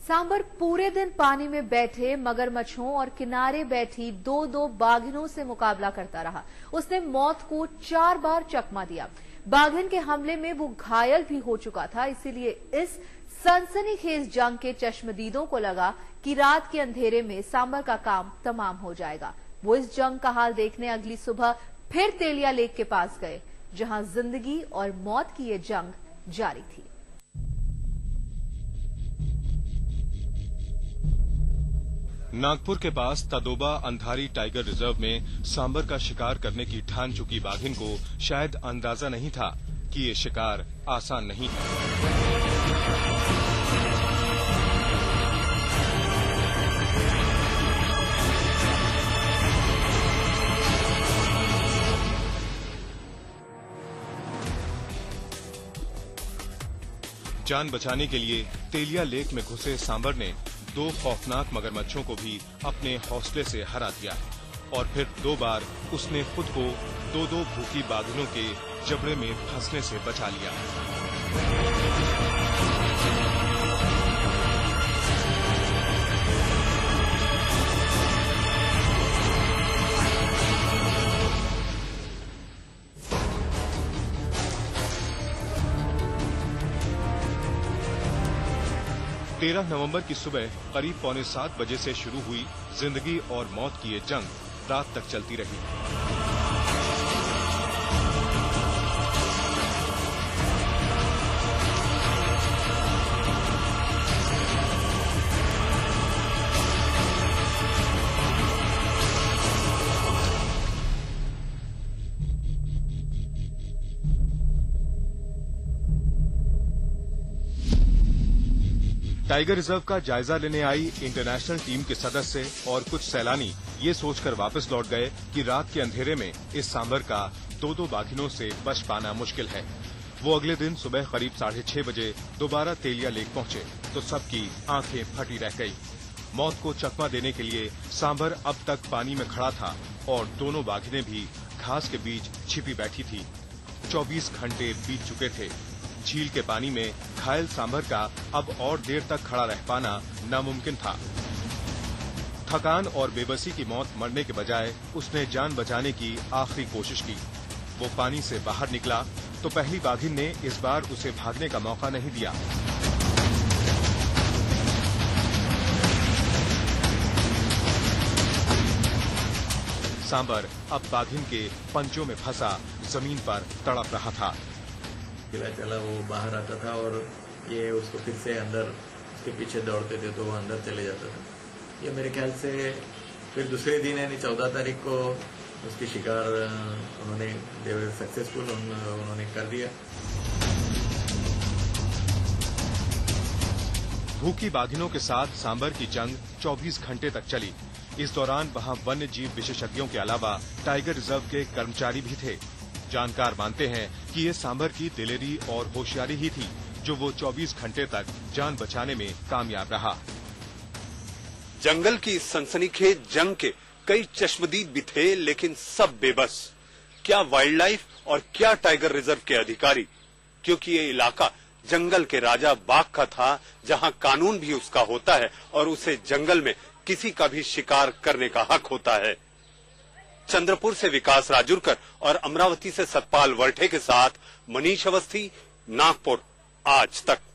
सांबर पूरे दिन पानी में बैठे मगरमच्छों और किनारे बैठी दो बाघिनों से मुकाबला करता रहा। उसने मौत को 4 बार चकमा दिया। बाघिन के हमले में वो घायल भी हो चुका था। इसीलिए इस सनसनीखेज जंग के चश्मदीदों को लगा कि रात के अंधेरे में सांबर का काम तमाम हो जाएगा। वो इस जंग का हाल देखने अगली सुबह फिर तेलिया लेक के पास गए, जहां जिंदगी और मौत की ये जंग जारी थी। नागपुर के पास तदोबा अंधारी टाइगर रिजर्व में सांबर का शिकार करने की ठान चुकी बाघिन को शायद अंदाजा नहीं था कि ये शिकार आसान नहीं है। 'जान बचाने के लिए तेलिया लेक में घुसे सांबर ने 2 खौफनाक मगरमच्छों को भी अपने हौसले से हरा दिया और फिर 2 बार उसने खुद को 2 भूखी बाघिनों के जबड़े में फंसने से बचा लिया। तेरह नवंबर की सुबह करीब 6:45 बजे से शुरू हुई जिंदगी और मौत की ये जंग रात तक चलती रही। टाइगर रिजर्व का जायजा लेने आई इंटरनेशनल टीम के सदस्य और कुछ सैलानी ये सोचकर वापस लौट गए कि रात के अंधेरे में इस सांबर का 2 बाघिनों से बच पाना मुश्किल है। वो अगले दिन सुबह करीब 6:30 बजे दोबारा तेलिया लेक पहुंचे तो सबकी आंखें फटी रह गई। मौत को चकमा देने के लिए सांबर अब तक पानी में खड़ा था और दोनों बाघिनें भी घास के बीच छिपी बैठी थी। 24 घंटे बीत चुके थे। झील के पानी में घायल सांबर का अब और देर तक खड़ा रह पाना नामुमकिन था। थकान और बेबसी की मौत मरने के बजाय उसने जान बचाने की आखिरी कोशिश की। वो पानी से बाहर निकला तो पहली बाघिन ने इस बार उसे भागने का मौका नहीं दिया। सांबर अब बाघिन के पंजों में फंसा जमीन पर तड़प रहा था। चला वो बाहर आता था और ये उसको फिर से अंदर उसके पीछे दौड़ते थे तो वो अंदर चले जाता था। ये मेरे ख्याल से फिर दूसरे दिन यानी 14 तारीख को उसकी शिकार उन्होंने सक्सेसफुल उन्होंने कर दिया। भूखी बाघिनों के साथ सांबर की जंग 24 घंटे तक चली। इस दौरान वहां वन्य जीव विशेषज्ञों के अलावा टाइगर रिजर्व के कर्मचारी भी थे। जानकार मानते हैं कि ये सांबर की दिलेरी और होशियारी ही थी जो वो 24 घंटे तक जान बचाने में कामयाब रहा। जंगल की इस सनसनीखेज जंग के कई चश्मदीद भी थे, लेकिन सब बेबस। क्या वाइल्ड लाइफ और क्या टाइगर रिजर्व के अधिकारी, क्योंकि ये इलाका जंगल के राजा बाघ का था, जहां कानून भी उसका होता है और उसे जंगल में किसी का भी शिकार करने का हक होता है। चंद्रपुर से विकास राजुरकर और अमरावती से सतपाल वर्ठे के साथ मनीष अवस्थी, नागपुर आज तक।